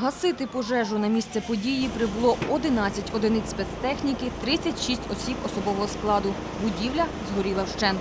Гасити пожежу на місце події прибуло 11 одиниць спецтехніки, 36 осіб особового складу. Будівля згоріла вщент.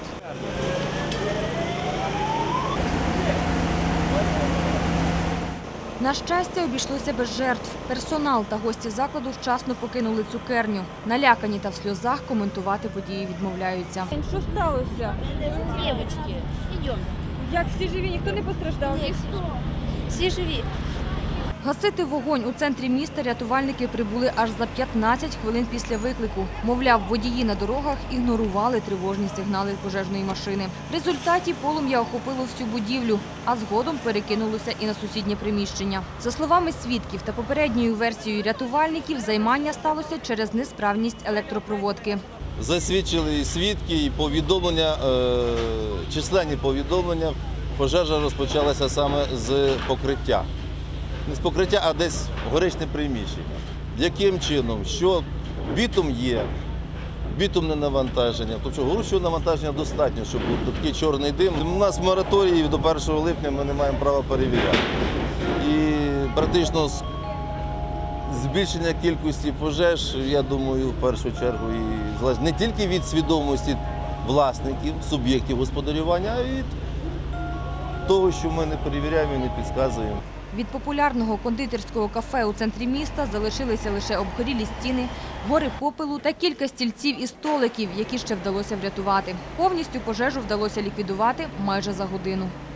На щастя, обійшлося без жертв. Персонал та гості закладу вчасно покинули цукерню. Налякані та в сльозах коментувати події відмовляються. Що сталося? Девочки, идем. Як всі живі? Ніхто не постраждав? Все живи. Гасити вогонь у центрі міста рятувальники прибули аж за 15 хвилин після виклику. Мовляв, водії на дорогах ігнорували тривожні сигнали пожежної машини. В результаті полум'я охопило всю будівлю, а згодом перекинулося і на сусіднє приміщення. За словами свідків та попередньою версією рятувальників, займання сталося через несправність електропроводки. Засвідчили свідки і повідомлення, численні повідомлення. Пожежа розпочалася саме з покриття. Не з покриття, а десь горичне приміщення. Яким чином? Що бітум є, бітумне навантаження. Тобто горючого навантаження достатньо, щоб був такий чорний дим. У нас мораторій до 1 липня ми не маємо права перевіряти. І практично збільшення кількості пожеж, я думаю, в першу чергу і залежить не тільки від свідомості власників, суб'єктів господарювання, а й від того, що ми не перевіряємо і не підказуємо. Від популярного кондитерського кафе у центрі міста залишилися лише обгорілі стіни, гори попелу та кілька стільців і столиків, які ще вдалося врятувати. Повністю пожежу вдалося ліквідувати майже за годину.